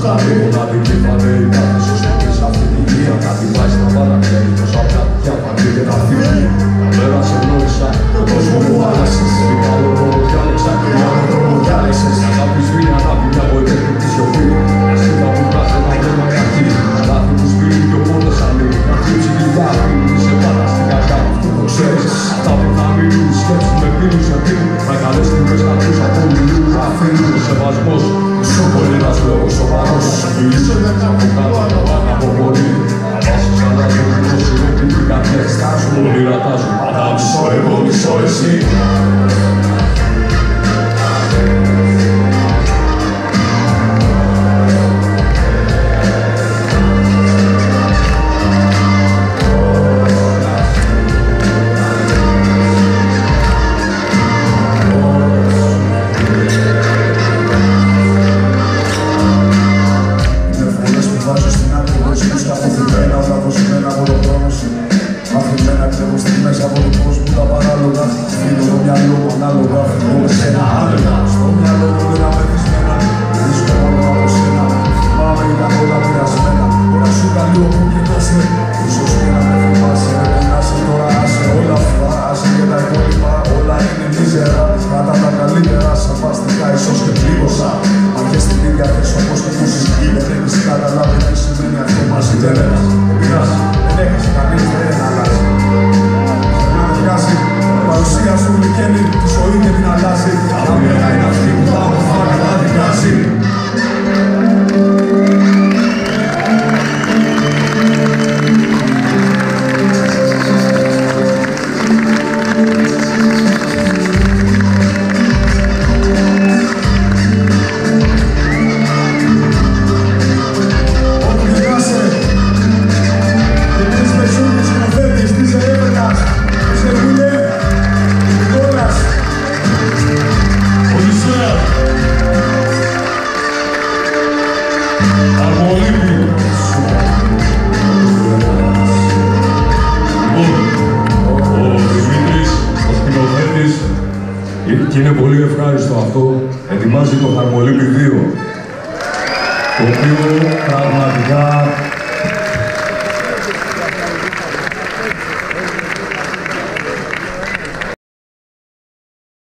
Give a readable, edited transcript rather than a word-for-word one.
χάρη. Μοναδική φανή, κάθε σωστή σε αυτή τη γη. Κάτι πάει στα παρακέρι, τόσα πιάτια παντή και τα φύγει. Καλέρα σε γνώρισα, τον κόσμο μου άλλαξες. Την καλό δρόμο διάλεξα και τον άλλο δρόμο διάλεξες. Αγάπη σβήνει, αγάπη μια βοηθή τη σιωπή. Αστήκα που κάθε ένα βλέμμα κακή. Λάθη που σπίρει και ο πόντος ανοίγει. Να κρύψει γλυκά, πίνει σε πάντα στην καρδιά μου. Αυτό το ξέρεις. Αυτά που θα μείνουν, σκέψεις με πίνουν σε πίνουν. Να καλές στιγμές καρπούς από μιλούν. Αφήνουν ο σεβασμός. Σου πολύ ένας λόγος σοβαρός. Μιλήσω δεν θα πω κάτω, αλλά από πολύ. Να βάσεις αλλάζουν, όσοι δεν την καρδιές στάζουν. Όλοι ρατάζουν, πάντα μισό εγώ, μισό εσύ. Ανάλογα, φεύγω σε ένα άλεγα. Στο μυαλό μου δεν απευθυσμένα. Βρίσκω μόνο από σένα. Θυμάμαι ήταν όλα πειρασμένα. Τώρα σου καλώ που κοιτάσαι. Ίσως και να με θυμάσαι. Με πονάσαι τώρα άσε όλα αυτά. Άσε και τα υπόλοιπα. Όλα είναι μίζερα. Κατά τα καλύτερα σαφαστικά ίσως και πλήγωσα. Μα και στην ίδια θέση όπως και που συζητεί. Δεν έχεις καταλάβει τι σημαίνει αυτό μαζί δεν ένας. Δεν πειράζει. Δεν έχασε κανείς, δεν αλλάζει. Να με βγάζει. Παρουσία σου γλυκένει, τη ζωή και την αλλάζει. Καμία είναι αυτή που τα όμορφα καταδικάζει. Όπου γυρνάσαι, εμείς με ζούνους σκηνοθέτης της έρευνας. Σε βουλέ. Αρμολύπη. Ο Δημήτρης, ο σκηνοθέτης, και είναι πολύ ευχάριστο αυτό, ετοιμάζει το Χαρμολύπη 2, το οποίο πραγματικά